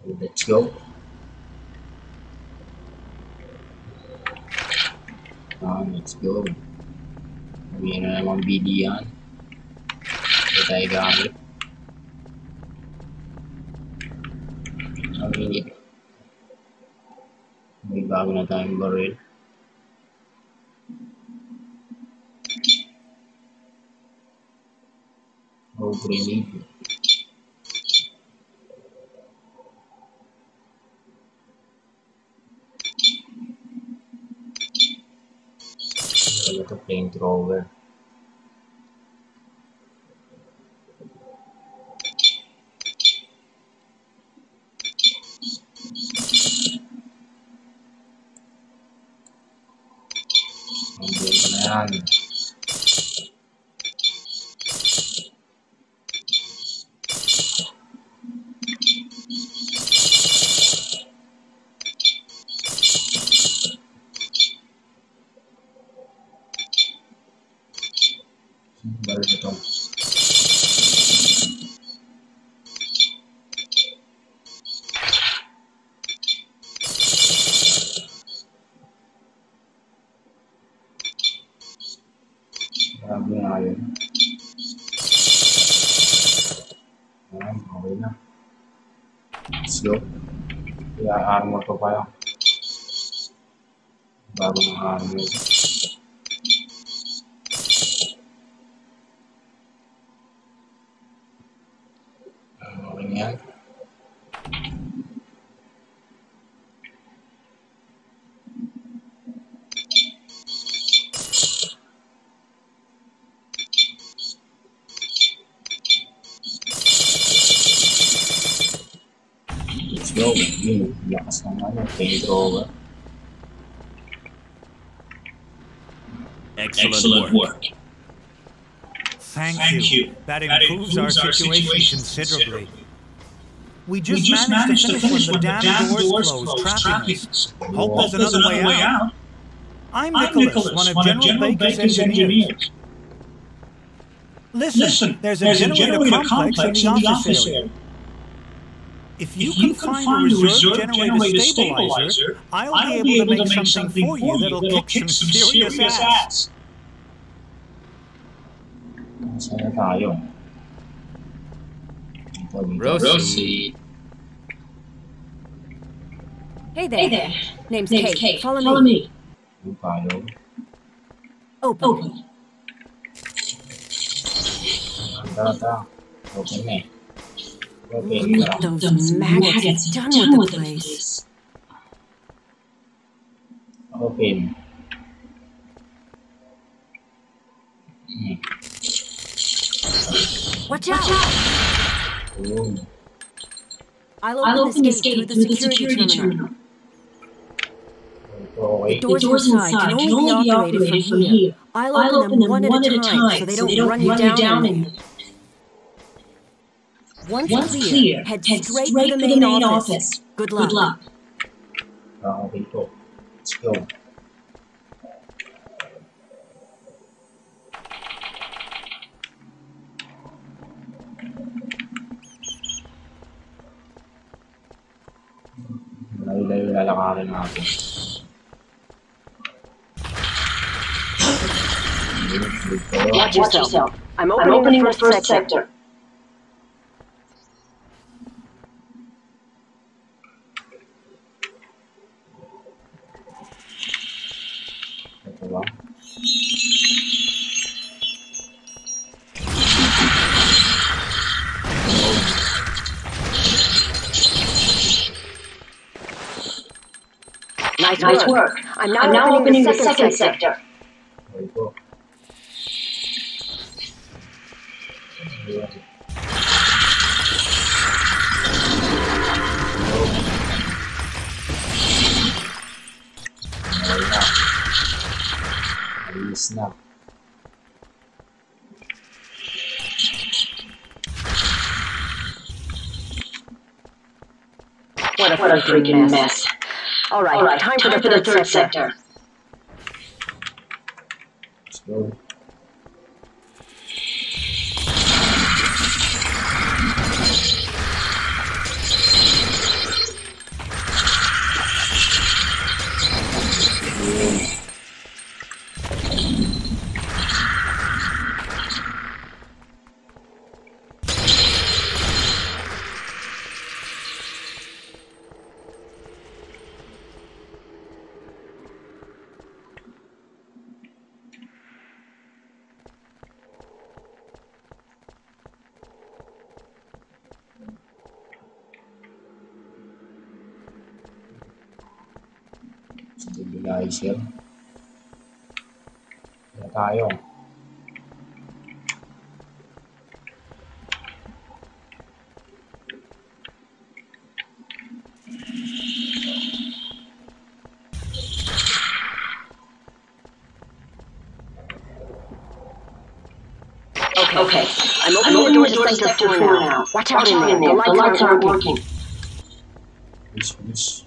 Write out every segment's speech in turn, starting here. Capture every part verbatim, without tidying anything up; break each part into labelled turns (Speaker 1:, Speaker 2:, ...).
Speaker 1: Let's go. Ah, let's go. Sabihin na naman B D yan. Hindi tayo gamit. Ang init. May bago na tayong baril. Oh, grenade. Ito flamethrower. Nandiyan pa na yan. Baru ito. Grabe nga yun. Ayan, okay na. Let's go. Kaya armor ko pa lang. Bago ng armor. Yan. Let's go. Yun, lakas naman yung flamethrower.
Speaker 2: Excellent,
Speaker 3: Excellent
Speaker 2: work.
Speaker 3: work.
Speaker 2: Thank,
Speaker 3: Thank
Speaker 2: you.
Speaker 3: you.
Speaker 2: That
Speaker 3: That
Speaker 2: improves,
Speaker 3: improves
Speaker 2: our
Speaker 3: our
Speaker 2: situation,
Speaker 3: situation
Speaker 2: considerably.
Speaker 3: considerably.
Speaker 2: We
Speaker 3: We
Speaker 2: just,
Speaker 3: just
Speaker 2: managed,
Speaker 3: managed
Speaker 2: to finish when the damn doors,
Speaker 3: doors
Speaker 2: closed,
Speaker 3: closed,
Speaker 2: trapping
Speaker 3: trapping
Speaker 2: us.
Speaker 3: us.
Speaker 2: Hope
Speaker 3: Hope
Speaker 2: there's another, way, out.
Speaker 3: out.
Speaker 2: I'm
Speaker 3: I'm
Speaker 2: Nicholas,
Speaker 3: Nicholas,
Speaker 2: one of General, Baker's, engineers. Listen,
Speaker 3: Listen,
Speaker 2: there's a
Speaker 3: there's a
Speaker 2: generator,
Speaker 3: generator
Speaker 2: complex, in the office area.
Speaker 3: area.
Speaker 2: If you,
Speaker 3: If
Speaker 2: can,
Speaker 3: you can
Speaker 2: find,
Speaker 3: find
Speaker 2: a
Speaker 3: a
Speaker 2: reserve,
Speaker 3: reserve
Speaker 2: generator,
Speaker 3: generator
Speaker 2: stabilizer,
Speaker 3: stabilizer,
Speaker 2: I'll,
Speaker 3: I'll
Speaker 2: be able to make something for you that'll kick some serious ass.
Speaker 1: Masaya tayo. Ito, dito.
Speaker 4: Rosie.
Speaker 5: Hey there.
Speaker 6: Hey there.
Speaker 5: Name's,
Speaker 6: Name's
Speaker 5: Kate.
Speaker 6: Kate.
Speaker 5: Follow,
Speaker 6: Follow
Speaker 5: me.
Speaker 6: me.
Speaker 1: Yung tayo.
Speaker 5: Open.
Speaker 6: Open.
Speaker 1: Tara, tara. Open na eh. Okay,
Speaker 5: Look
Speaker 1: tara.
Speaker 5: at those maggots have done with the place.
Speaker 1: Open. Hmm.
Speaker 5: Watch out!
Speaker 1: Boom.
Speaker 5: I'll
Speaker 6: I'll
Speaker 5: open,
Speaker 6: open
Speaker 5: this
Speaker 6: this
Speaker 5: gate
Speaker 6: gate
Speaker 5: through the security,
Speaker 6: terminal.
Speaker 5: terminal.
Speaker 1: Ito, okay.
Speaker 5: The doors,
Speaker 6: Doors
Speaker 5: inside can only be operated from here. I'll open, them, one, at a time, so they don't, run you down, in there. Once,
Speaker 6: Once
Speaker 5: clear,
Speaker 6: clear,
Speaker 5: head
Speaker 6: head
Speaker 5: straight,
Speaker 6: straight
Speaker 5: for
Speaker 6: for
Speaker 5: the
Speaker 6: the
Speaker 5: main,
Speaker 6: main
Speaker 5: office.
Speaker 6: office.
Speaker 5: Good luck.
Speaker 6: Good luck.
Speaker 1: Ah, okay po. Let's go. Layo-layo lalakarin natin.
Speaker 5: Watch
Speaker 6: Watch
Speaker 5: yourself.
Speaker 6: yourself.
Speaker 5: I'm
Speaker 6: I'm
Speaker 5: opening,
Speaker 6: opening
Speaker 5: the
Speaker 6: the
Speaker 5: first,
Speaker 6: first
Speaker 5: sector.
Speaker 6: sector.
Speaker 1: Ito ba?
Speaker 5: Nice,
Speaker 6: Nice
Speaker 5: work.
Speaker 6: work.
Speaker 5: I'm now,
Speaker 6: I'm now
Speaker 5: opening,
Speaker 6: opening
Speaker 5: the
Speaker 6: the
Speaker 5: second,
Speaker 6: second
Speaker 5: sector.
Speaker 6: sector.
Speaker 1: Okay po. Ayan. Okay na. Ayos na.
Speaker 5: What a
Speaker 6: What a
Speaker 5: freaking
Speaker 6: freaking
Speaker 5: mess.
Speaker 6: mess.
Speaker 5: All right,
Speaker 6: All right,
Speaker 5: time, for the third,
Speaker 6: third
Speaker 5: sector.
Speaker 6: sector.
Speaker 1: Let's go. Stabilizer. Wala tayo.
Speaker 5: Okay, I'm opening the door to sector four now. Watch out in there. The lights aren't working.
Speaker 1: Please, please.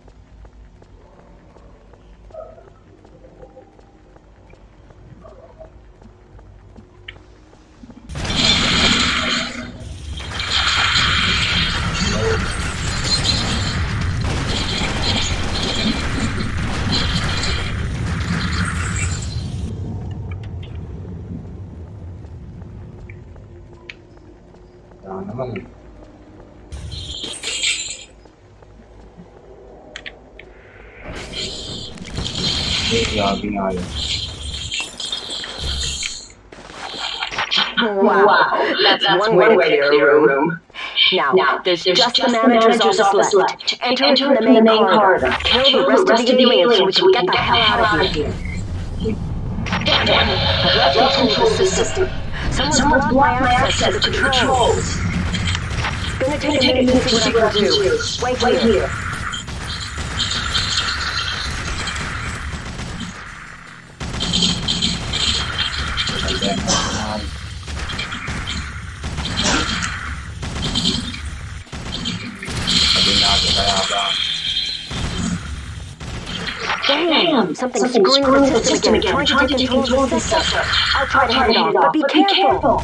Speaker 1: Tahan naman eh. Eh, grabe nga yun.
Speaker 5: Wow, that's, that's one way to clear a room. Now, now there's, there's just, just the manager's, manager's office left. left. Enter, Enter it from the main corridor. Kill, Kill the rest, the rest of the aliens so we can get the hell out of here. Damn it. I've lost control of the system. Someone's, Someone's blocked my access to the controls. It's gonna take a minute to see what I can do. Wait, Wait here. Damn! Something's, Something's screwing the system, system again, again, trying to take control of the sector. I'll try to head it off, but be careful!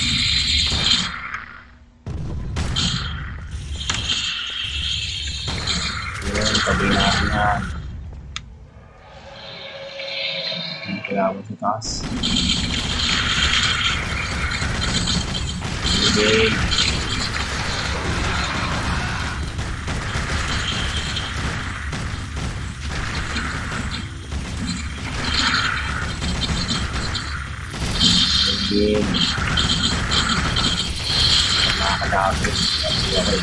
Speaker 1: Yun, tabi natin yan. Hindi kailangan sa taas. Okay. Again. Nakakadagos. Okay.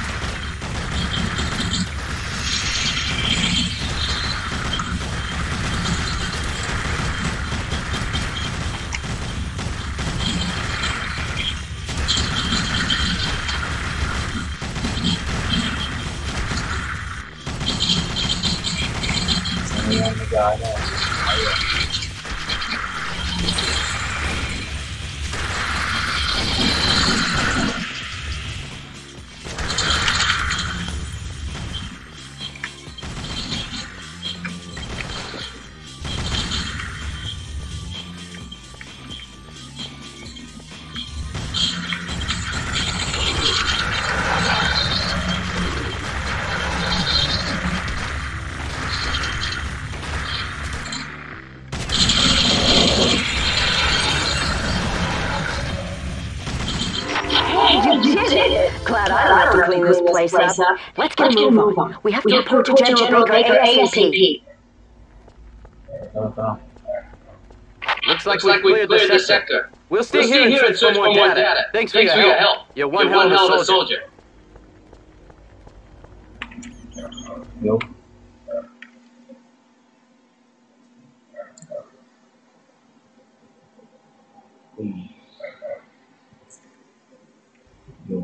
Speaker 1: Sana yan nag-ano. Ayun.
Speaker 5: Glad I don't have to clean this place up. Let's get a move on. We have to report to General Baker ASAP.
Speaker 2: Looks like we cleared the sector. We'll stay here and search for more data. Thanks for your help. You're one hell of a soldier.
Speaker 1: Yo. Yo.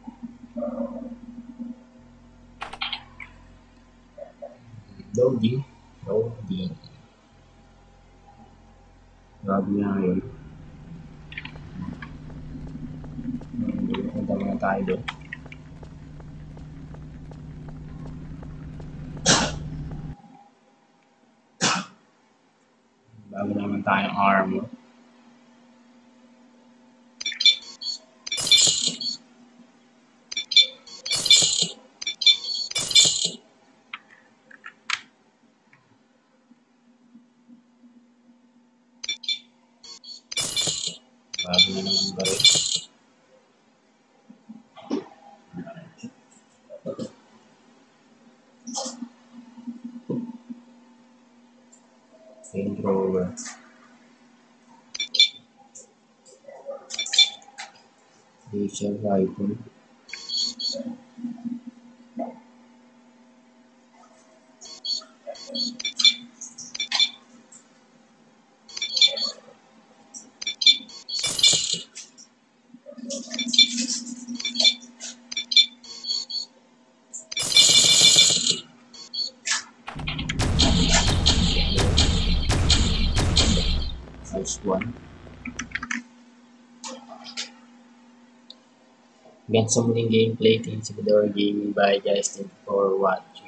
Speaker 1: Loading. Loading. Grabe nga yun. Punta muna tayo doon. Bago naman tayong armor. Bago na naman ba rin? Range Rover. Laser rifle. one. Again, sa muling gameplay, tingin sa Gaming. Bye guys, thank you for watching.